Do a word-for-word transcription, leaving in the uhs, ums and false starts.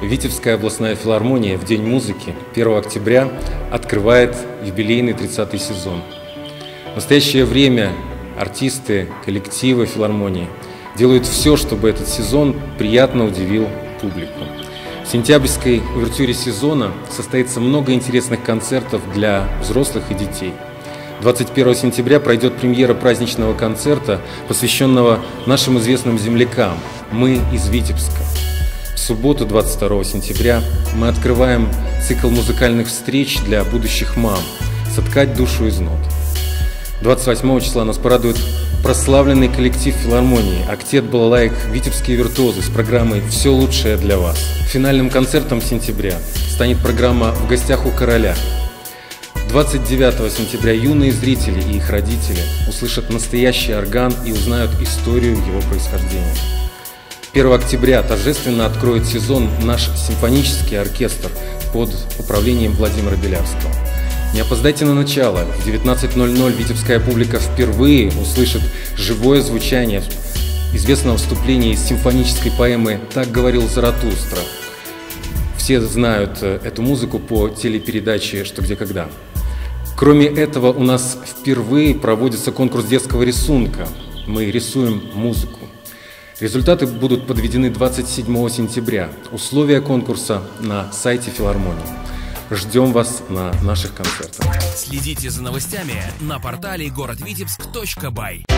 Витебская областная филармония в День музыки первого октября открывает юбилейный тридцатый сезон. В настоящее время артисты, коллективы филармонии делают все, чтобы этот сезон приятно удивил публику. В сентябрьской увертюре сезона состоится много интересных концертов для взрослых и детей. двадцать первого сентября пройдет премьера праздничного концерта, посвященного нашим известным землякам «Мы из Витебска». В субботу, двадцать второго сентября, мы открываем цикл музыкальных встреч для будущих мам «Соткать душу из нот». двадцать восьмого числа нас порадует прославленный коллектив филармонии «Октет балалаек Витебские виртуозы» с программой «Все лучшее для вас». Финальным концертом сентября станет программа «В гостях у короля». двадцать девятого сентября юные зрители и их родители услышат настоящий орган и узнают историю его происхождения. первого октября торжественно откроет сезон наш симфонический оркестр под управлением Владимира Белявского. Не опоздайте на начало. В девятнадцать ноль ноль витебская публика впервые услышит живое звучание известного вступления из симфонической поэмы «Так говорил Заратустра». Все знают эту музыку по телепередаче «Что, где, когда». Кроме этого, у нас впервые проводится конкурс детского рисунка. Мы рисуем музыку. Результаты будут подведены двадцать седьмого сентября. Условия конкурса на сайте филармонии. Ждем вас на наших концертах. Следите за новостями на портале город витебск точка бай.